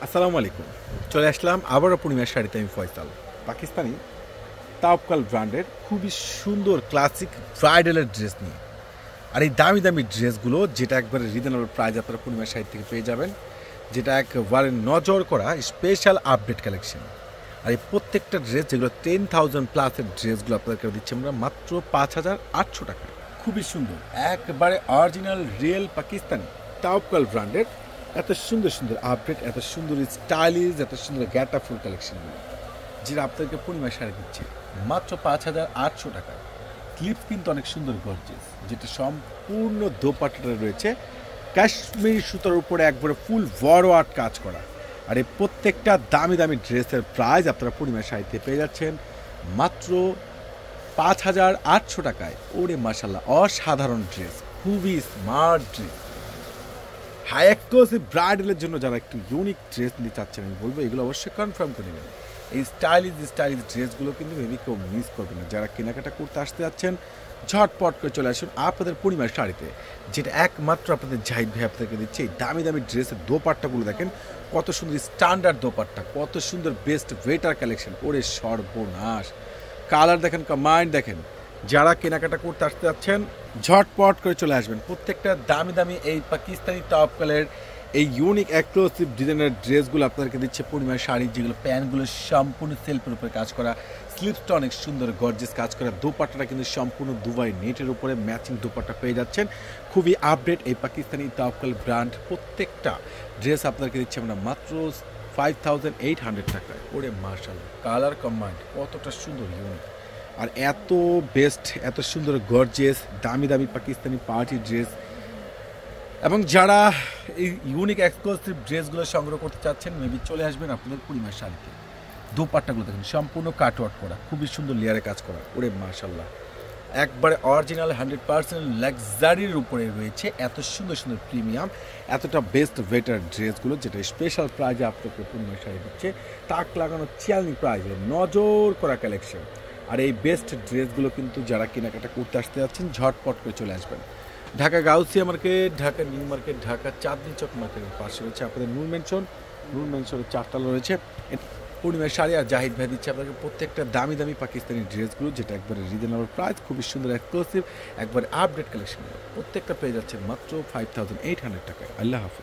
আসসালামু আলাইকুম। চলে আসলাম আবারও পূর্ণিমার শাড়িতে। আমি ফয়সাল। পাকিস্তানি তাওকাল ব্র্যান্ডের খুবই সুন্দর ক্লাসিক ব্রাইডালের ড্রেস নিয়ে। আর এই দামি দামি ড্রেসগুলো যেটা একবারে রিজনেবল প্রাইস আপনারা পূর্ণিমার শাড়ি থেকে পেয়ে যাবেন, যেটা একবারে নজর করা স্পেশাল আপডেট কালেকশন। আর এই প্রত্যেকটা ড্রেস যেগুলো 10,000 প্লাসের ড্রেসগুলো আপনাদেরকে দিচ্ছি আমরা মাত্র 5,800 টাকা। খুবই সুন্দর, একবারে অরিজিনাল রিয়েল পাকিস্তানি তাওকাল ব্র্যান্ডের এত সুন্দর সুন্দর আপডেট, এত সুন্দর স্টাইলিশ, এত সুন্দর গ্যাটা ফুল কালেকশনগুলো যেটা আপনাদেরকে পূর্ণিমার শাড়ি দিচ্ছে মাত্র 5,800 টাকায়। ক্লিপস কিন্তু অনেক সুন্দর গর্জিয়াস, যেটা সম্পূর্ণ দোপাট্টাটা রয়েছে কাশ্মীরি সুতার উপরে একবারে ফুল ওয়ার্ক কাজ করা। আর এই প্রত্যেকটা দামি দামি ড্রেসের প্রাইস আপনারা পূর্ণিমার শাড়িতে পেয়ে যাচ্ছেন মাত্র 5,800 টাকায়। ওরে মাশাল্লাহ, অসাধারণ ড্রেস, খুবই স্মার্ট ড্রেস। হাই এক্সক্লুসিভ ব্রাইডালের জন্য যারা একটু ইউনিক ড্রেস নিতে চাচ্ছেন, আমি বলবো এগুলো অবশ্যই কনফার্ম করে নেবেন। এই স্টাইলিশ ড্রেসগুলো কিন্তু মেবি কেউ মিস করবে না। যারা কেনাকাটা করতে আসতে যাচ্ছেন ঝটপট করে চলে আসুন আপনাদের পূর্ণিমার শাড়িতে, যেটা একমাত্র আপনাদের জাহিদ ভাই আপনাদেরকে দিচ্ছে। এই দামি দামি ড্রেসের দোপাট্টাগুলো দেখেন, কত সুন্দর স্ট্যান্ডার্ড দোপাট্টা, কত সুন্দর বেস্ট ওয়েটার কালেকশন। ওরে সর্বনাশ, কালার দেখেন, কম্বাইন্ড দেখেন। যারা কেনাকাটা করতে আসতে যাচ্ছেন ঝটপট করে চলে আসবেন। প্রত্যেকটা দামি দামি এই পাকিস্তানি টপ কালারের এই ইউনিক এক্সক্লুসিভ ডিজাইনের ড্রেসগুলো আপনাদেরকে দিচ্ছে পূর্ণিমার শাড়ি, যেগুলো প্যান্টগুলো সম্পূর্ণ সেলফের উপরে কাজ করা, স্লিপসটা অনেক সুন্দর গর্জিয়াস কাজ করা, দোপাট্টাটা কিন্তু সম্পূর্ণ দুবাই নেটের উপরে ম্যাচিং দোপাট্টা পেয়ে যাচ্ছেন। খুবই আপডেট এই পাকিস্তানি টপকাল ব্র্যান্ড প্রত্যেকটা ড্রেস আপনাদেরকে দিচ্ছে আমরা মাত্র 5,800 টাকায়। ওরে মাশাআল্লাহ, কালার কম্বাইন্ড কতটা সুন্দর ইউনিক, আর এত বেস্ট, এত সুন্দর গর্জিয়াস দামি দামি পাকিস্তানি পার্টি ড্রেস। এবং যারা এই ইউনিক এক্সক্লুসিভ ড্রেসগুলো সংগ্রহ করতে চাচ্ছেন মেবি চলে আসবেন আপনাদের পূর্ণিমার শাড়িতে। দোপাট্টাগুলো দেখেন সম্পূর্ণ কাটওয়ার্ক করা, খুবই সুন্দর লেয়ারে কাজ করা। ওরে মাশাল্লাহ, একবারে অরিজিনাল 100% লাক্সারির উপরে রয়েছে এত সুন্দর সুন্দর প্রিমিয়াম, এতটা বেস্ট ওয়েটার ড্রেসগুলো, যেটা স্পেশাল প্রাইজে আপনাকে পূর্ণিমার শাড়ি দিচ্ছে। তাক লাগানো চিয়ালনি প্রাইজে নজর করা কালেকশন। আর এই বেস্ট ড্রেসগুলো কিন্তু যারা কেনাকাটা করতে আসতে যাচ্ছেন ঝটপট করে চলে আসবেন। Dhaka Gausia market, Dhaka new market, Dhaka Chandni Chowk মার্কেটের পাশে রয়েছে আপনাদের নূর মেনশনের 4তলা রয়েছে পূর্ণিমার শাড়ি। আর জাহিদ ভাই দিচ্ছে আপনাকে প্রত্যেকটা দামি দামি পাকিস্তানি ড্রেসগুলো, যেটা একবারে রিজনেবল প্রাইস, খুবই সুন্দর এক্সক্লুসিভ একবারে আপডেট কালেকশন। প্রত্যেকটা পেয়ে যাচ্ছে মাত্র 5,800 টাকায়। আল্লাহ হাফেজ।